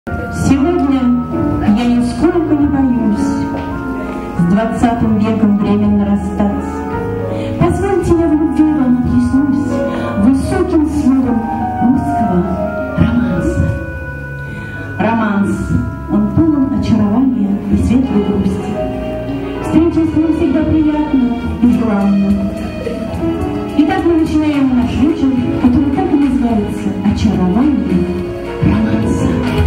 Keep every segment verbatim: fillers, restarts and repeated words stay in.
Сегодня я нисколько не боюсь с двадцатым веком временно расстаться. Позвольте, я в любви вам объяснюсь высоким словом русского романса. Романс, он полон очарования и светлой грусти. Встреча с ним всегда приятна и желанна. Итак, мы начинаем наш вечер, который так и называется «Очарование романса».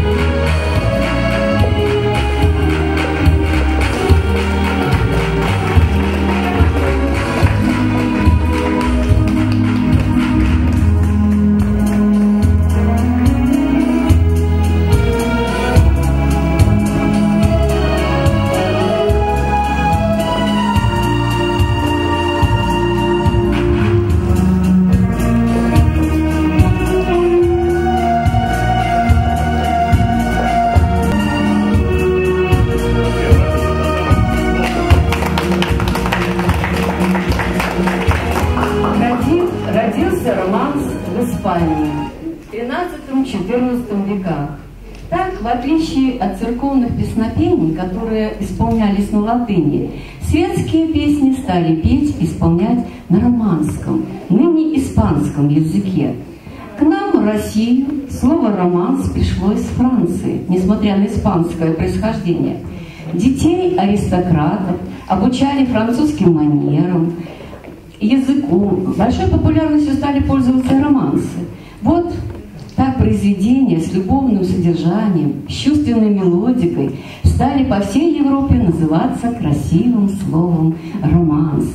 В тринадцатом-четырнадцатом веках. Так, в отличие от церковных песнопений, которые исполнялись на латыни, светские песни стали петь и исполнять на романском, ныне испанском языке. К нам, в Россию, слово «романс» пришло из Франции, несмотря на испанское происхождение. Детей аристократов обучали французским манерам, языку. Большой популярностью стали пользоваться романсы. Вот так произведения с любовным содержанием, с чувственной мелодикой стали по всей Европе называться красивым словом «романс».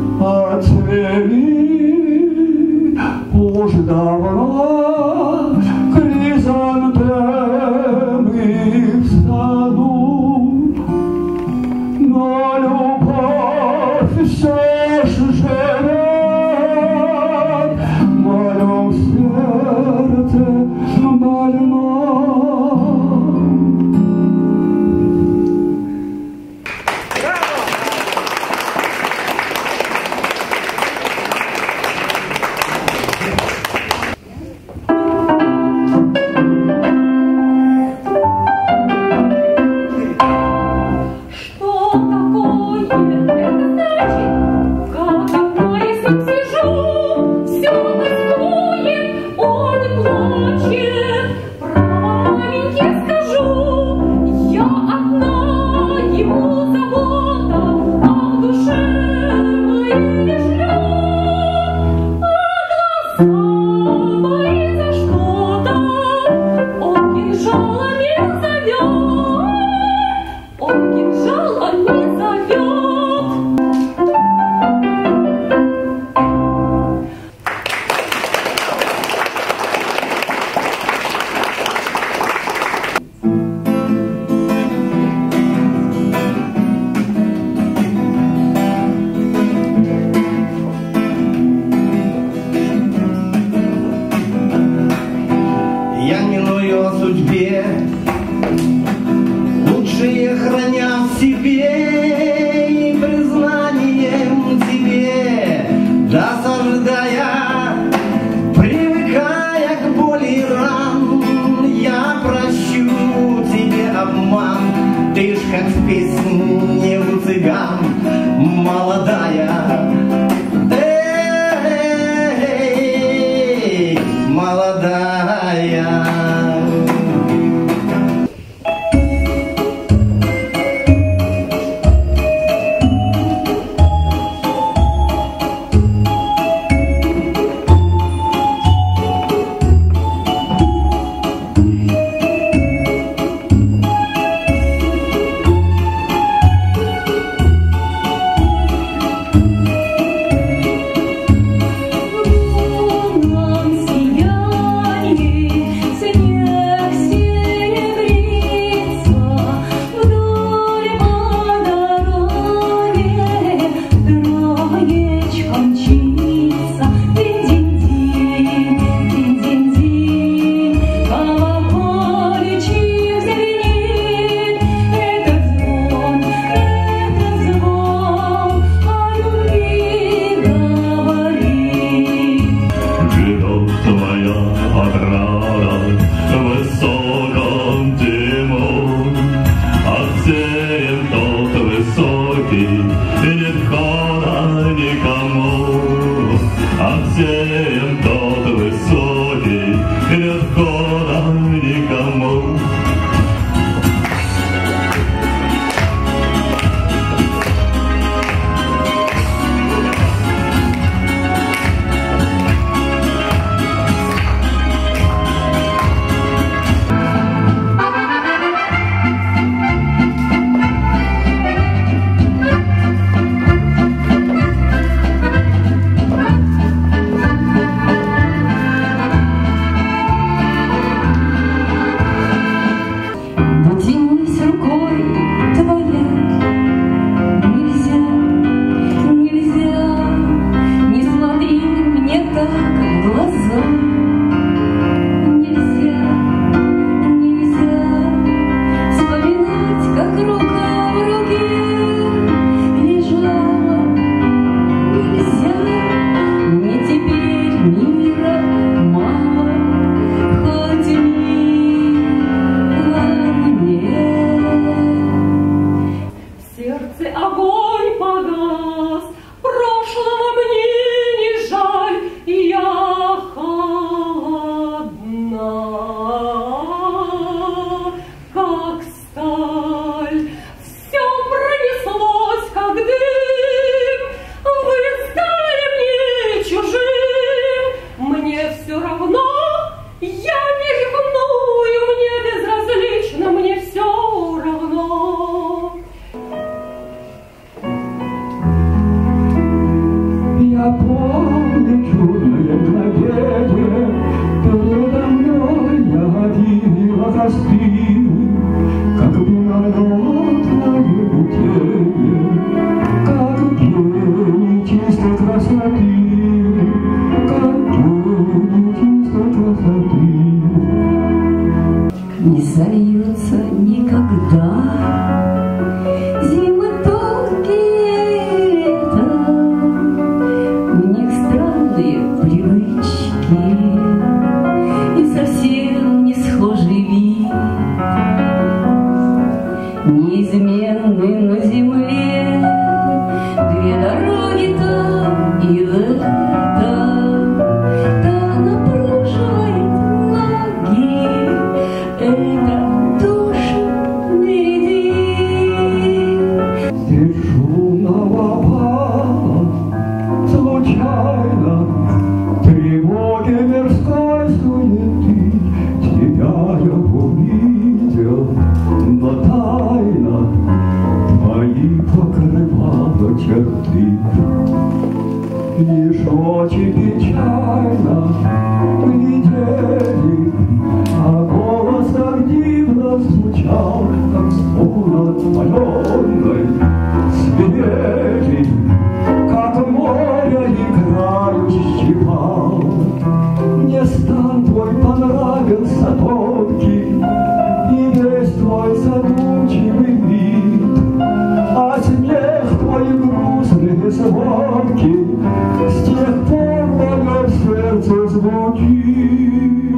Отцвели уж давно хризантемы в саду, но любовь все ж живет в моем сердце больном. Лучшие храня в себе и признанием тебе, досаждая, привыкая к боли ран, я прощу тебе обман. Ты ж как в песне у цыган, молодая, эй, молодая. Не сольются никогда зимы долгие лета, у них странные привычки и совсем не схожий вид, неизменны на земле две дороги там и этом, да напруживает ноги. Это душу береги. Здесь шумного пала случайно тревоги мирской суеты. Тебя я увидел, но тайно твои покрывала черты. Лишь очи печально глядели, а голос так дивно звучал, как звон отпаленной свежий, как море играющий вал. Мне стан твой понравился тонкий, и весь твой задумчивый вид, а смех твой грустный звонкий с тех пор мое сердце звучит.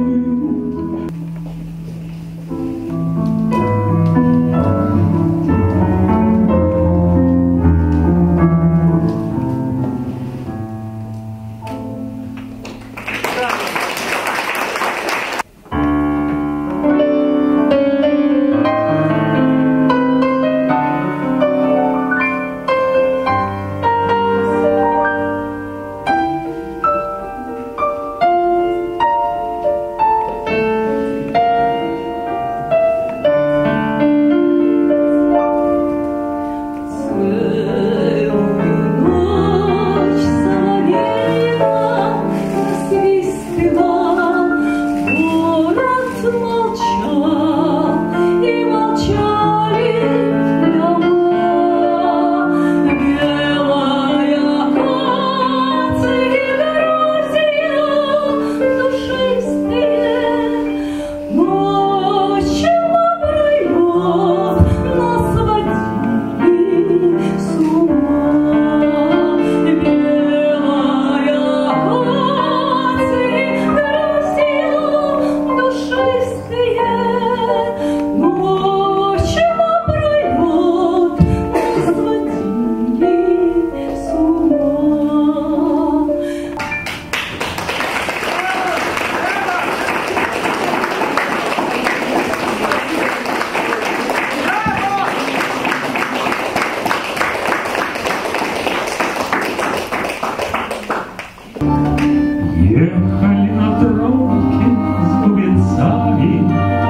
Ехали на тропке с бубенцами,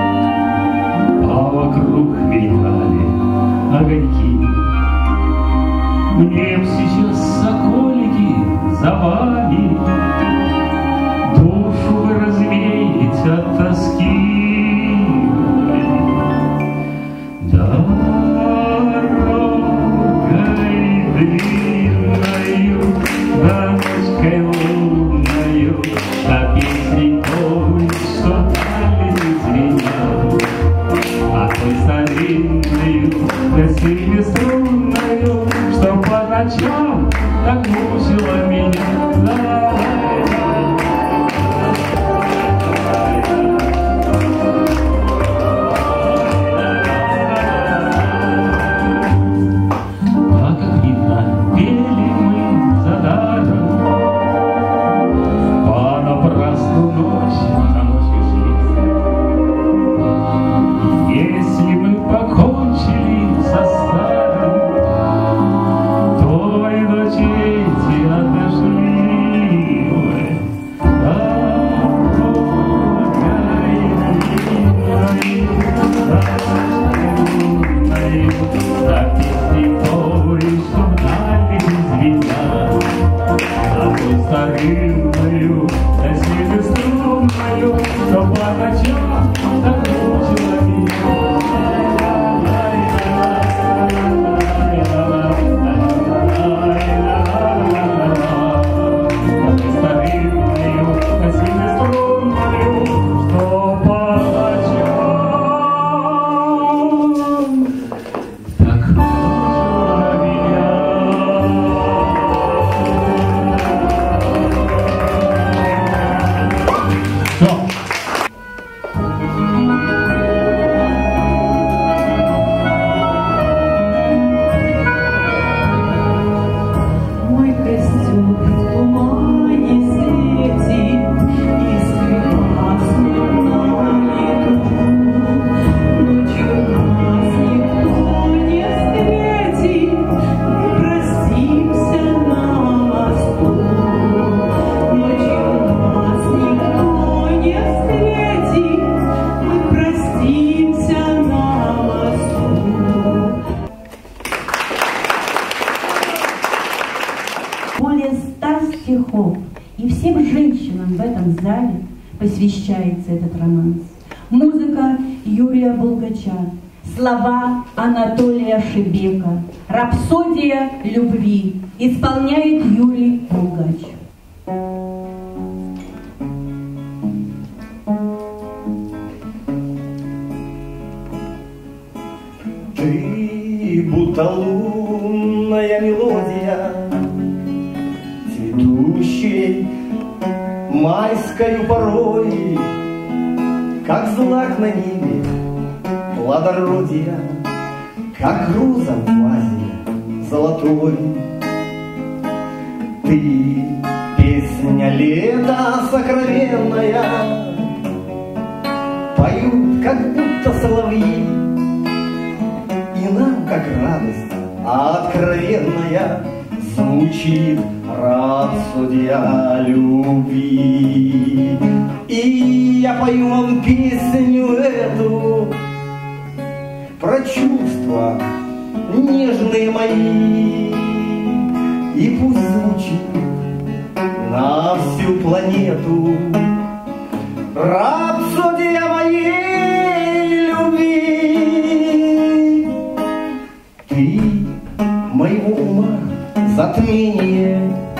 а вокруг мелькали огоньки. Мне б сейчас, соколики, за вами душу вы развеять от тоски. Дорогой длинною, дорожкой лунною, а песней той, что дали звенят, а той старинною, да семиструнною, что по ночам так мучила меня. Если мы покончили со старым, то этом зале посвящается этот романс. Музыка Юрия Булгача, слова Анатолия Шебека, рапсодия любви исполняет Юрий Булгач. Ты будто лунная мелодия цветущей майскою порой, как злак на небе плодородия, как роза в вазе золотой. Ты песня лета сокровенная, поют, как будто соловьи, и нам, как радость откровенная, звучит рапсодия любви. И я пою вам песню эту про чувства нежные мои, и пусть звучит на всю планету рапсодия моей любви. Ты моего ума затмение,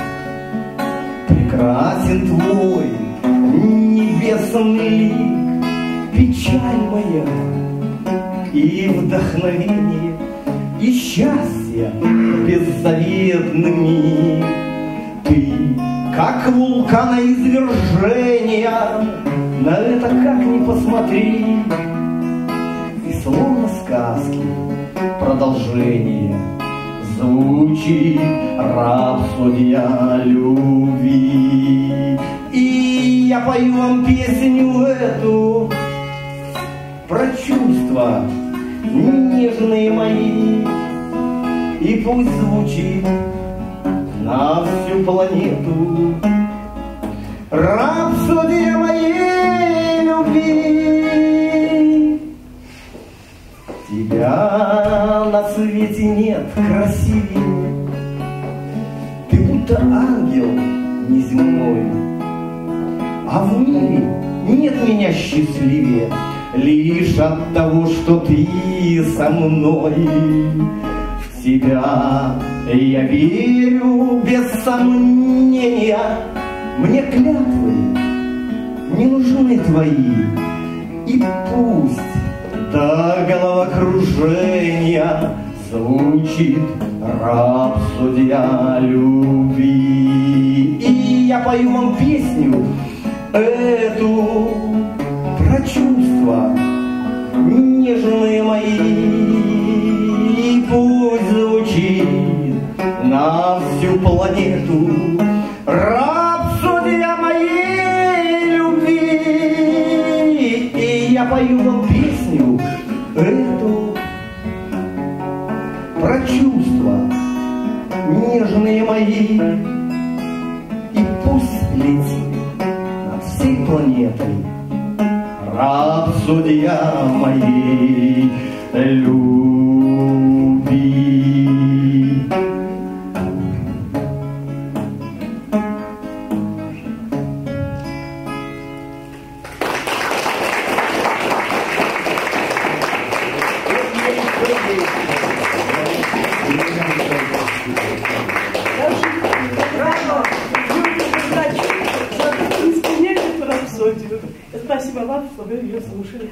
прекрасен твой небесный лик, печаль моя и вдохновение, и счастье беззаветный миг. Ты, как вулкана извержения, на это как ни посмотри, и словно сказки продолжение звучит рапсодия любви. И я пою вам песню эту про чувства нежные мои, и пусть звучит на всю планету рапсодия моей любви. Тебя на свете нет красивее, ты будто ангел неземной, а в мире нет меня счастливее лишь от того, что ты со мной. В тебя я верю без сомнения, мне клятвы не нужны твои, и пусть до головокружения звучит рапсодия любви. И я пою вам песню эту про чувства нежные мои, и пусть звучит на всю планету рапсодия моей любви. И я пою вам песню эту про чувства нежные мои, и пусть летит над всей планетой рапсодия моей любви. Спасибо вам, что вы ее слушали.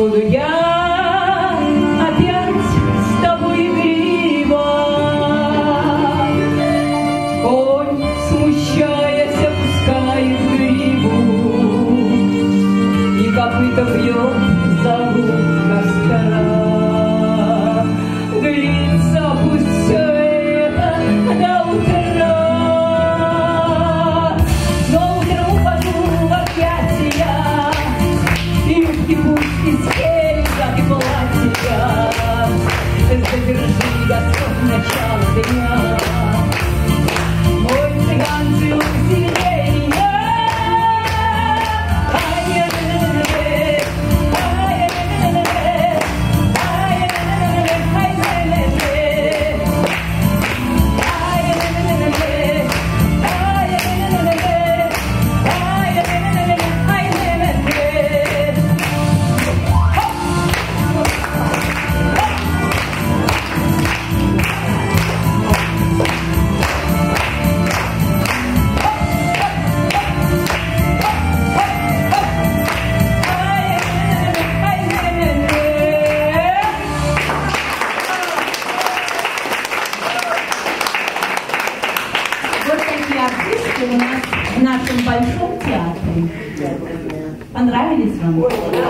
буду я опять с тобой игриво. Конь, смущаясь, опускает гриву, и копыта бьет за луг Каскара. Длится пусть все это до утра, но утром упаду в объятия, и юбки пусть искерят, как и платья. Задержи, Господь, начало дня. Мой цыган целуй сильнее меня. Ай-яй-яй-яй-яй, ай-яй-яй-яй-яй, Вот такие артисты у нас в нашем большом театре. Понравились вам?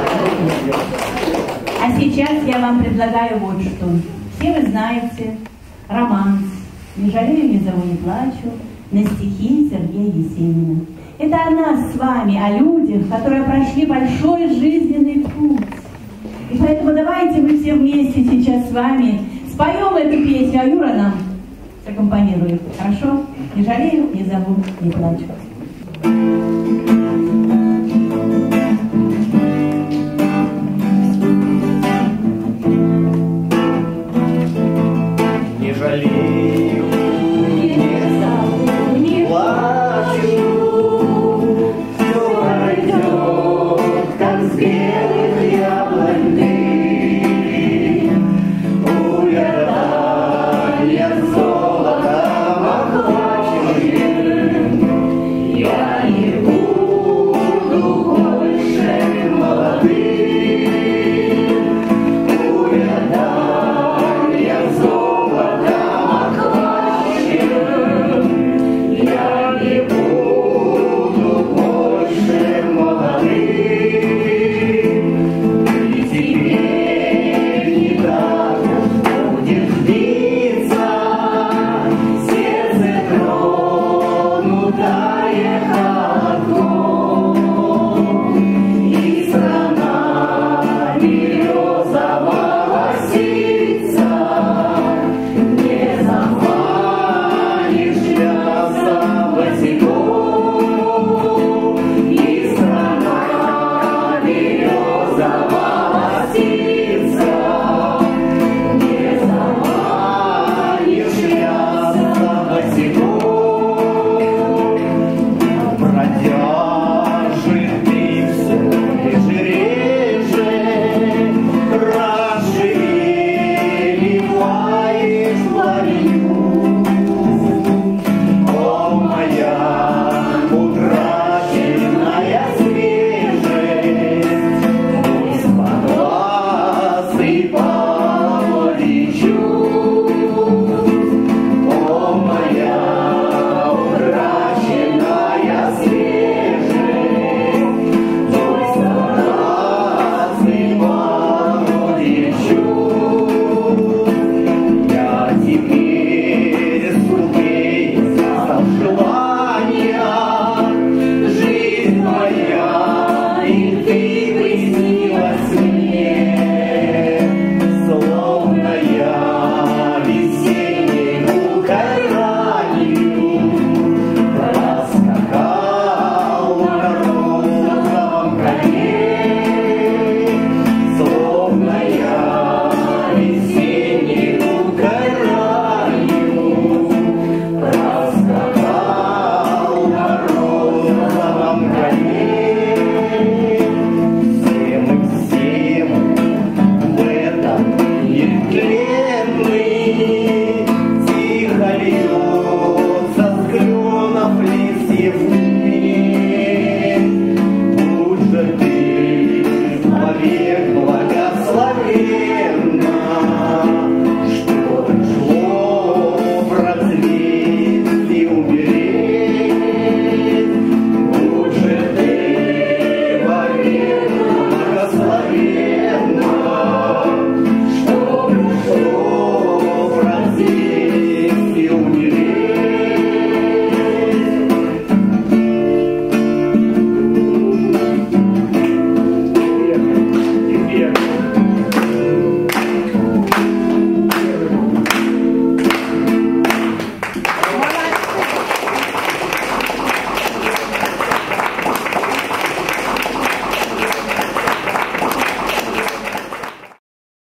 А сейчас я вам предлагаю вот что. Все вы знаете романс «Не жалею, не зову, не плачу» на стихи Сергея Есенина. Это о нас с вами, о людях, которые прошли большой жизненный путь. И поэтому давайте мы все вместе сейчас с вами споем эту песню, а Юра нам аккомпанирует. Хорошо? Не жалею, не зову, не плачу. Не жалею, не зову, не плачу, все пройдет, как снег.